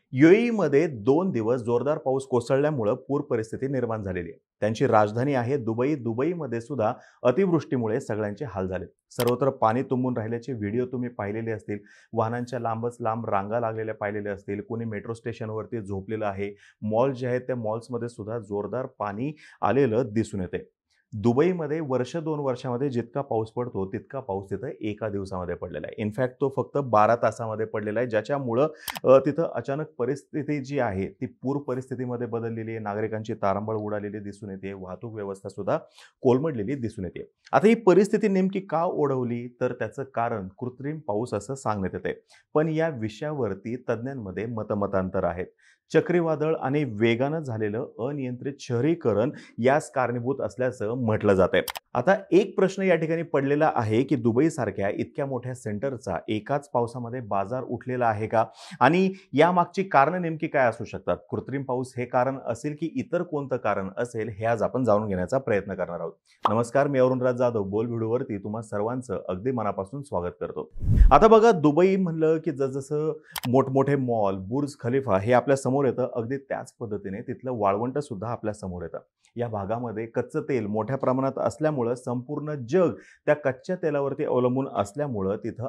यूएईमध्ये 2 दिवस जोरदार पाऊस कोसळल्यामुळे पूर परिस्थिती निर्माण झालेली आहे. त्यांची राजधानी आहे दुबई. दुबईमध्ये सुद्धा अतिवृष्टीमुळे सगळ्यांचे हाल झाले. सर्वत्र पाणी तुंबून राहिल्याचे व्हिडिओ तुम्ही पाहिलेले असतील. वाहनांच्या लांबच लांब रांगा लागलेल्या पाहिलेल्या असतील. कोणी मेट्रो स्टेशनवरती झोपलेलं आहे. मॉल जे आहेत त्या मॉल्समध्ये सुद्धा जोरदार पाणी आलेलं दिसून येते. दुबईमध्ये वर्ष 2 वर्षामध्ये जितका पाऊस पडतो तितका पाऊस तिथं एका दिवसामध्ये पडलेला आहे. इनफॅक्ट तो फक्त 12 तासामध्ये पडलेला आहे, ज्याच्यामुळं तिथं अचानक परिस्थिती जी आहे ती पूर परिस्थितीमध्ये बदललेली आहे. नागरिकांची तारांबळ उडालेली दिसून येते. वाहतूक व्यवस्था सुद्धा कोलमडलेली दिसून येते. आता ही परिस्थिती नेमकी का ओढवली तर त्याचं कारण कृत्रिम पाऊस असं सांगण्यात येते. पण या विषयावरती तज्ज्ञांमध्ये मतमतांतर आहेत. चक्रीवादळ आणि वेगानं झालेलं अनियंत्रित शहरीकरण यास कारणीभूत असल्याचं म्हटलं जात आहे. आता एक प्रश्न या ठिकाणी पडलेला आहे की दुबईसारख्या इतक्या मोठ्या सेंटरचा एकाच पावसामध्ये बाजार उठलेला आहे का? आणि यामागची कारणं नेमकी काय असू शकतात? कृत्रिम पाऊस हे कारण असेल की इतर कोणतं कारण असेल, हे आज आपण जाणून घेण्याचा प्रयत्न करणार आहोत. नमस्कार, मी अरुणराज जाधव बोल व्हिडिओवरती तुम्हा सर्वांचं अगदी मनापासून स्वागत करतो. आता बघा, दुबई म्हणलं की जसं मोठमोठे मॉल, बुर्ज खलिफा हे आपल्या समोर येतं, अगदी त्याच पद्धतीने तिथलं वाळवंट सुद्धा आपल्या समोर येतं. या भागामध्ये कच्चं तेल मोठ्या प्रमाणात असल्यामुळं संपूर्ण जग त्या कच्च्या तेलावरती अवलंबून असल्यामुळं तिथं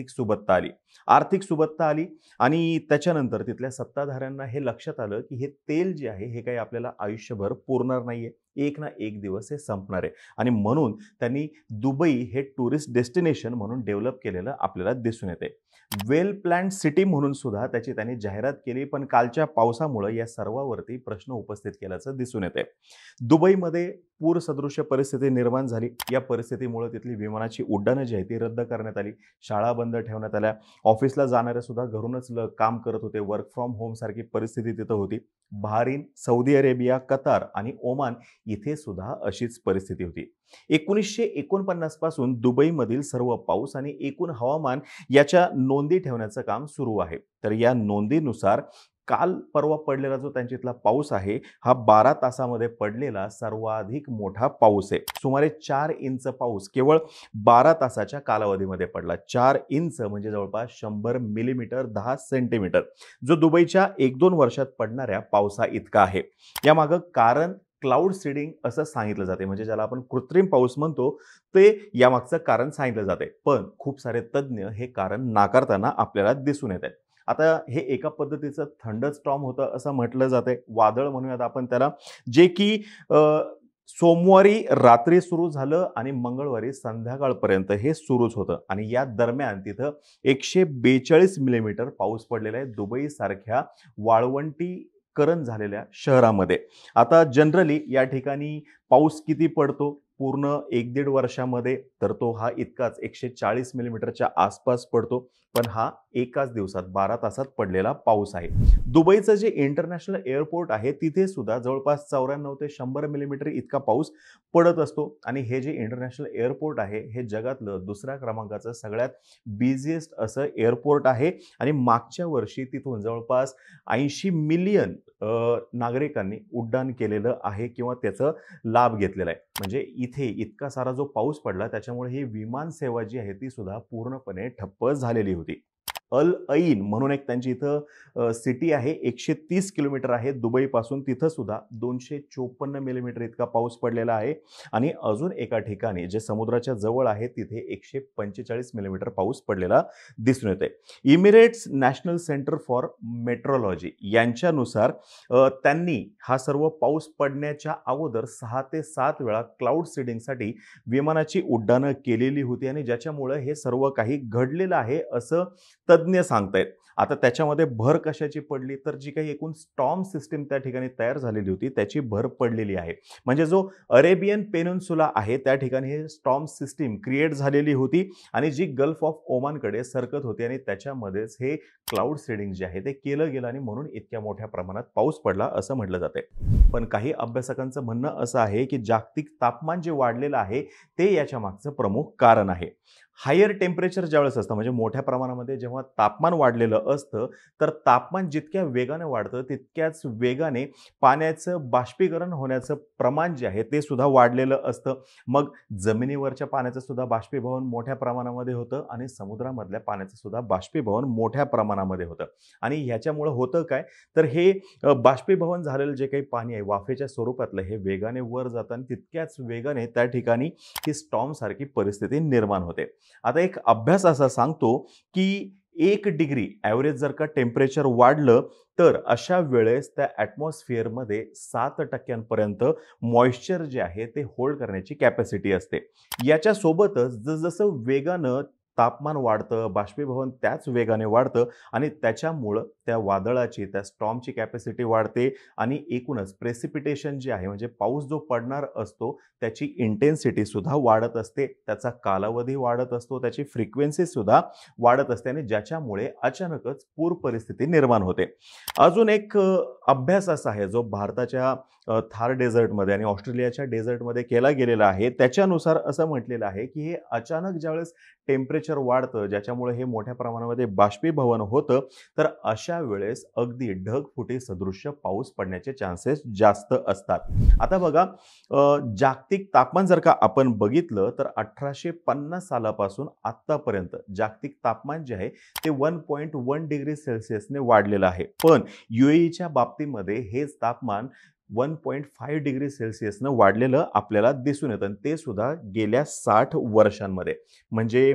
आर्थिक सुबत्ता आली आणि त्याच्यानंतर तिथल्या सत्ताधाऱ्यांना हे लक्षात आलं की हे तेल जे आहे हे काही आपल्याला आयुष्यभर पुरणार नाहीये. एक ना एक दिवस हे संपणार आहे आणि म्हणून त्यांनी दुबई हे टुरिस्ट डेस्टिनेशन म्हणून डेव्हलप केलेलं आपल्याला दिसून येते. वेल प्लॅन्ड सिटी म्हणून सुद्धा त्याची त्यांनी जाहिरात केली, पण कालच्या पावसामुळे या सर्वावरती प्रश्न उपस्थित केल्याचं दिसून येते. दुबईमध्ये पूर सदृश्य परिस्थिती निर्माण झाली. या परिस्थितीमुळे तिथली विमानाची उड्डाणं जी आहे ती रद्द करण्यात आली. शाळा बंद ठेवण्यात आल्या. ऑफिसला जाणारे सुद्धा घरूनच काम करत होते. वर्क फ्रॉम होम सारखी परिस्थिती तिथं होती. बहारीन, सौदी अरेबिया, कतार आणि ओमान इथे सुद्धा अशीच परिस्थिती होती. 1949 पासून दुबईमधील सर्व पाऊस आणि एकूण हवामान याच्या नोंदी ठेवण्याचं काम सुरू आहे. तर या नोंदीनुसार काल परवा पडलेला जो त्यांच्यातला पाऊस आहे हा 12 तासामध्ये पडलेला सर्वाधिक मोठा पाऊस आहे. सुमारे 4 इंच पाऊस केवळ 12 तासाच्या कालावधीमध्ये पडला. 4 इंच म्हणजे जवळपास 100 मिलीमीटर 10 सेंटीमीटर, जो दुबईच्या 1-2 वर्षात पडणाऱ्या पावसा इतका आहे. यामागं कारण क्लाउड सीडिंग असं सांगितलं जाते, म्हणजे ज्याला आपण कृत्रिम पाऊस म्हणतो ते यामागचं कारण सांगितलं जाते. पण खूप सारे तज्ज्ञ हे कारण नाकारताना आपल्याला दिसून येत आहेत. आता हे एका पद्धतीचं थंडरस्टॉर्म होतं असं म्हटलं जाते, वादळ म्हणूयात आपण त्याला, जे की सोमवारी रात्री सुरू झालं आणि मंगळवारी संध्याकाळपर्यंत हे सुरूच होतं आणि या दरम्यान तिथं 142 मिलीमीटर पाऊस पडलेला आहे दुबई सारख्या वाळवंटीकरण झालेल्या शहरामध्ये. आता जनरली या ठिकाणी पाऊस किती पडतो पूर्ण 1-1.5 वर्षामध्ये, तर तो हा इतकाच 140 मिलीमीटरच्या आसपास पडतो. पण हा एकाच दिवसात 12 तासात पडलेला पाऊस आहे. दुबईचं जे इंटरनॅशनल एअरपोर्ट आहे तिथे सुद्धा जवळपास 94 ते 100 मिलीमीटर इतका पाऊस पडत असतो आणि हे जे इंटरनॅशनल एअरपोर्ट आहे हे जगातलं 2ऱ्या क्रमांकाचं सगळ्यात बिझिएस्ट असं एअरपोर्ट आहे आणि मागच्या वर्षी तिथून जवळपास 80 मिलियन नागरिकांनी उड्डाण केलेलं आहे किंवा त्याचा लाभ घेतलेला आहे. म्हणजे इथे इतका सारा जो पाऊस पडला त्याच्यामुळे ही विमान सेवा जी आहे ती सुद्धा पूर्णपणे ठप्प झालेली होती. अल ऐन म्हणून एक त्यांची इथं सिटी आहे, 130 किलोमीटर आहे दुबईपासून. तिथं सुद्धा 254 मिलीमीटर इतका पाऊस पडलेला आहे आणि अजून एका ठिकाणी जे समुद्राच्या जवळ आहे तिथे 145 मिलीमीटर पाऊस पडलेला दिसून येते. Emirates national centre for meteorology यांच्यानुसार त्यांनी हा सर्व पाऊस पडण्याच्या अगोदर 6 ते 7 वेळा क्लाउड सीडिंगसाठी विमानाची उड्डाणं केलेली होती आणि ज्याच्यामुळे हे सर्व काही घडलेलं आहे असं तज्ज्ञ सांगतायत. आता त्याच्यामध्ये भर कशाची पडली तर जी काही एकूण स्टॉर्म सिस्टीम त्या ठिकाणी तयार झालेली होती त्याची भर पडलेली आहे. म्हणजे जो अरेबियन पेनिन्सुला आहे त्या ठिकाणी हे स्टॉर्म सिस्टीम क्रिएट झालेली होती आणि जी गल्फ ऑफ ओमानकडे सरकत होती आणि त्याच्यामध्येच हे क्लाउड सीडिंग जे आहे ते केलं गेलं आणि म्हणून इतक्या मोठ्या प्रमाणात पाऊस पडला असं म्हटलं जाते. पण काही अभ्यासकांचं म्हणणं असं आहे की जागतिक तापमान जे वाढलेलं आहे ते याच्या मागचं प्रमुख कारण आहे. हायर टेम्परेचर ज्यावेळेस असतं म्हणजे मोठ्या प्रमाणामध्ये जेव्हा तापमान वाढलेलं असतं, तर तापमान जितक्या वेगाने वाढतं, तितक्याच वेगाने पाण्याचं बाष्पीकरण होण्याचं प्रमाण जे आहे ते सुद्धा वाढलेलं असतं. मग जमिनीवरच्या पाण्याचं सुद्धा बाष्पीभवन मोठ्या प्रमाणामध्ये होतं आणि समुद्रामधल्या पाण्याचं सुद्धा बाष्पीभवन मोठ्या प्रमाणामध्ये होतं. आणि ह्याच्यामुळं होतं काय, तर हे बाष्पीभवन झालेलं जे काही पाणी आहे वाफेच्या स्वरूपातलं हे वेगाने वर जातं आणि तितक्याच वेगाने त्या ठिकाणी ही स्टॉर्मसारखी परिस्थिती निर्माण होते. आता एक अभ्यास असा सांगतो, की 1 डिग्री ॲव्हरेज जर का टेम्परेचर वाढलं, तर अशा वेळेस त्या ॲटमॉस्फिअरमध्ये 7% मॉइश्चर जे आहे ते होल्ड करण्याची कॅपॅसिटी असते. याच्यासोबतच जसं वेगानं तापमान वाढतं, बाष्पीभवन त्याच वेगाने वाढतं आणि त्याच्यामुळं त्या वादळाची, त्या स्टॉर्मची कॅपॅसिटी वाढते आणि एकूणच प्रेसिपिटेशन जे आहे म्हणजे पाऊस जो पडणार असतो त्याची इंटेन्सिटी सुद्धा वाढत असते, त्याचा कालावधी वाढत असतो, त्याची फ्रिक्वेन्सी सुद्धा वाढत असते आणि ज्याच्यामुळे अचानकच पूर परिस्थिती निर्माण होते. अजून एक अभ्यास असा आहे जो भारताच्या थार डेझर्टमध्ये आणि ऑस्ट्रेलियाच्या डेझर्टमध्ये केला गेलेला आहे. त्याच्यानुसार असं म्हटलेलं आहे, की हे अचानक ज्यावेळेस टेम्परेचर वाढतं, ज्याच्यामुळे हे मोठ्या प्रमाणामध्ये बाष्पीभवन होतं, तर अशा वेळेस अगदी ढगफुटी सदृश्य पाऊस पडण्याचे चान्सेस जास्त असतात. आता बघा जागतिक तापमान जर का आपण बघितलं तर 1850 सालापासून आत्तापर्यंत जागतिक तापमान जे आहे ते 1.1 डिग्री सेल्सिअसने वाढलेलं आहे. पण UAEच्या बाबतीमध्ये हेच तापमान 1.5 डिग्री सेल्सिअसनं वाढलेलं आपल्याला दिसून येतं आणि ते सुद्धा गेल्या 60 वर्षांमध्ये. म्हणजे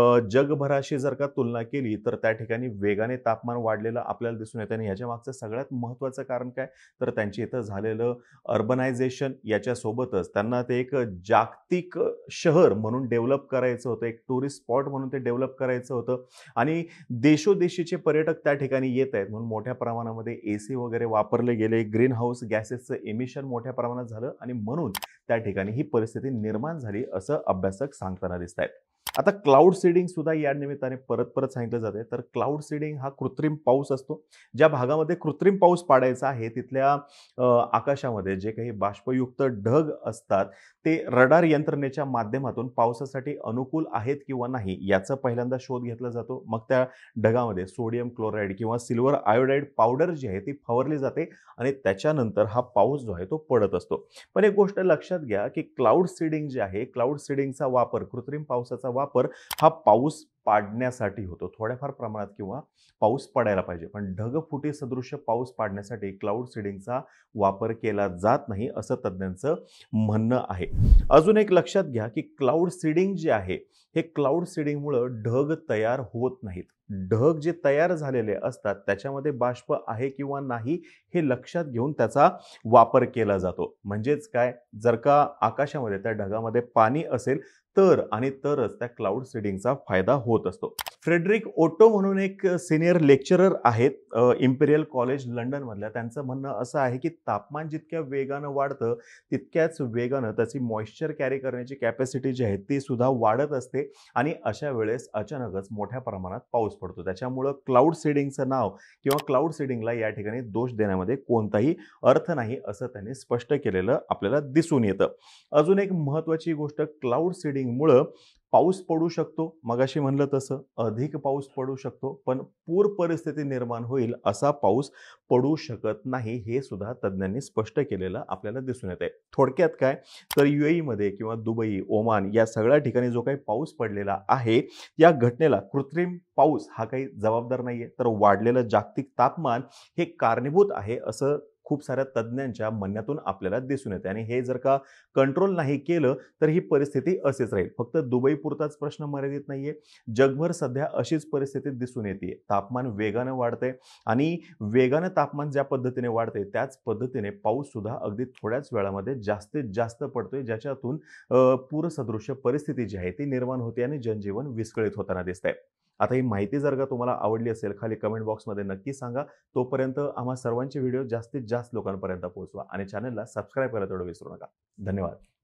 जगभराशी जर का तुलना केली तर त्या ठिकाणी वेगाने तापमान वाढलेलं आपल्याला दिसून येतं आणि ह्याच्या मागचं सगळ्यात महत्त्वाचं कारण काय, तर त्यांच्या इथं झालेलं अर्बनायझेशन याच्यासोबतच त्यांना ते एक जागतिक शहर म्हणून डेव्हलप करायचं होतं, एक टुरिस्ट स्पॉट म्हणून ते डेव्हलप करायचं होतं आणि देशोदेशीचे पर्यटक त्या ठिकाणी येत आहेत म्हणून मोठ्या प्रमाणामध्ये AC वगैरे वापरले गेले, ग्रीन हाऊस गॅसेसचं एमिशन मोठ्या प्रमाणात झालं आणि म्हणून त्या ठिकाणी ही परिस्थिती निर्माण झाली असं अभ्यासक सांगताना दिसत आहेत. आता क्लाउड सीडिंग सुद्धा या निमित्ताने परत परत सांगितलं जाते. तर क्लाउड सीडिंग हा कृत्रिम पाऊस असतो. ज्या भागामध्ये कृत्रिम पाऊस पाडायचा आहे तिथल्या आकाशामध्ये जे काही बाष्पयुक्त ढग असतात ते रडार यंत्रणेच्या माध्यमातून पावसासाठी अनुकूल आहेत किंवा नाही याचा पहिल्यांदा शोध घेतला जातो. मग त्या ढगामध्ये सोडियम क्लोराईड किंवा सिल्वर आयोडाईड पावडर जी आहे ती फवारली जाते आणि त्याच्यानंतर हा पाऊस जो आहे तो पडत असतो. पण एक गोष्ट लक्षात घ्या की क्लाउड सीडिंग जे आहे, क्लाउड सीडिंगचा वापर, कृत्रिम पावसाचा वापर हा पाऊस पाडण्यासाठी होतो. थोड्याफार प्रमाणात किंवा पाऊस पडायला पाहिजे. पण ढगफुटी सदृश्य पाऊस पाडण्यासाठी क्लाउड सीडिंगचा वापर केला जात नाही असं तज्ञांचं म्हणणं आहे. अजून एक लक्षात घ्या की क्लाउड सीडिंग जे आहे हे क्लाउड सीडिंगमुळं ढग तयार होत नाहीत. ढग जे तयार झालेले असतात त्याच्यामध्ये बाष्प आहे किंवा नाही हे लक्षात घेऊन त्याचा वापर केला जातो. म्हणजेच काय, जर का आकाशामध्ये त्या ढगामध्ये पाणी असेल तर आणि तरच त्या क्लाउड सीडिंगचा फायदा होत असतो. फ्रेडरिक ओटो म्हणून एक सीनियर लेक्चरर आहेत इम्पेरियल कॉलेज लंडनमधल्या. त्यांचं म्हणणं असं आहे की तापमान जितक्या वेगानं वाढतं तितक्याच वेगानं त्याची मॉइश्चर कॅरी करण्याची कॅपॅसिटी जी आहे ती सुद्धा वाढत असते आणि अशा वेळेस अचानकच मोठ्या प्रमाणात पाऊस पडतो. त्याच्यामुळं क्लाउड सीडिंगचं नाव किंवा क्लाउड सीडिंगला या ठिकाणी दोष देण्यामध्ये कोणताही अर्थ नाही असं त्यांनी स्पष्ट केलेलं आपल्याला दिसून येतं. अजून एक महत्त्वाची गोष्ट, क्लाउड सीडिंगमुळं पाऊस पडू शकतो. मगाशी म्हणलं तसं अधिक पाऊस पडू शकतो, पण पूर परिस्थिती निर्माण होईल असा पाऊस पडू शकत नाही हे सुद्धा तज्ञांनी स्पष्ट केलेलं आपल्याला दिसून येतंय. थोडक्यात काय, तर UAEमध्ये किंवा दुबई, ओमान या सगळ्या ठिकाणी जो काही पाऊस पडलेला आहे, या घटनेला कृत्रिम पाऊस हा काही जबाबदार नाहीये, तर वाढलेलं जागतिक तापमान हे कारणीभूत आहे असं खूप साऱ्या तज्ञांच्या म्हणण्यातून आपल्याला दिसून येते आणि हे जर का कंट्रोल नाही केलं तर ही परिस्थिती अशीच राहील. फक्त दुबई पुरताच प्रश्न मर्यादित नाहीये. जगभर सध्या अशीच परिस्थिती दिसून येते. तापमान वेगानं वाढतंय आणि वेगानं तापमान ज्या पद्धतीने वाढतंय त्याच पद्धतीने पाऊस सुद्धा अगदी थोड्याच वेळामध्ये जास्तीत जास्त पडतोय, ज्याच्यातून पूरसदृश्य परिस्थिती जी आहे ती निर्माण होते आणि जनजीवन विस्कळीत होताना दिसतंय. आता ही माहिती जर का तुम्हाला आवडली असेल खाली कमेंट बॉक्समध्ये नक्की सांगा. तोपर्यंत आम्हा सर्वांचे व्हिडिओ जास्तीत जास्त लोकांपर्यंत पोहोचवा आणि चॅनलला सबस्क्राईब करायला तेवढं विसरू नका. धन्यवाद.